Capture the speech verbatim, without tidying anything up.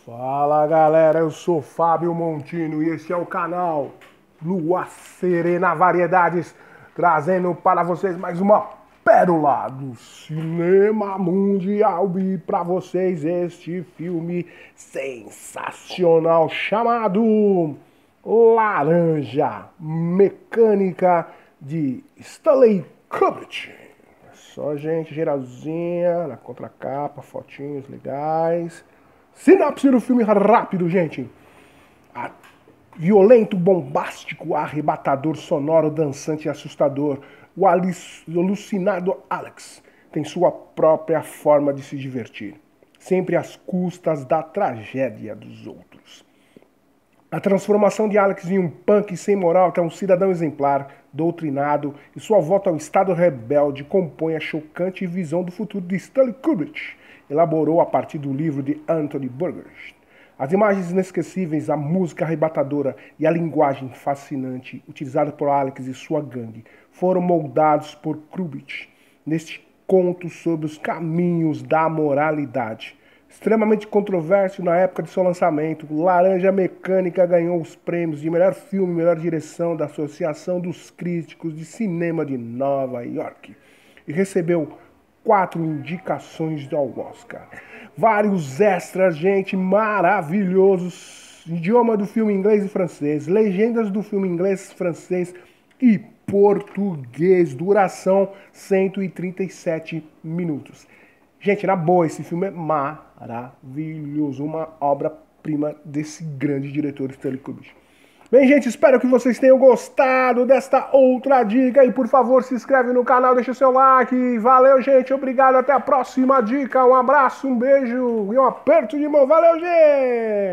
Fala galera, eu sou Fábio Montino e este é o canal Lua Serena Variedades, trazendo para vocês mais uma pérola do cinema mundial e para vocês este filme sensacional chamado Laranja Mecânica de Stanley Kubrick. Só gente geralzinha na contracapa, fotinhos legais. Sinopse do filme rápido, gente. A violento, bombástico, arrebatador, sonoro, dançante e assustador. O alucinado Alex tem sua própria forma de se divertir, sempre às custas da tragédia dos outros. A transformação de Alex em um punk sem moral até um cidadão exemplar, doutrinado, e sua volta ao estado rebelde compõe a chocante visão do futuro de Stanley Kubrick, elaborou a partir do livro de Anthony Burgess. As imagens inesquecíveis, a música arrebatadora e a linguagem fascinante utilizada por Alex e sua gangue foram moldados por Kubrick neste conto sobre os caminhos da moralidade. Extremamente controverso na época de seu lançamento, Laranja Mecânica ganhou os prêmios de melhor filme e melhor direção da Associação dos Críticos de Cinema de Nova York e recebeu quatro indicações ao Oscar. Vários extras, gente, maravilhosos. Idioma do filme inglês e francês, legendas do filme inglês, francês e português. Duração cento e trinta e sete minutos. Gente, na boa, esse filme é maravilhoso. Uma obra-prima desse grande diretor Stanley Kubrick. Bem, gente, espero que vocês tenham gostado desta outra dica. E, por favor, se inscreve no canal, deixa o seu like. Valeu, gente. Obrigado. Até a próxima dica. Um abraço, um beijo e um aperto de mão. Valeu, gente!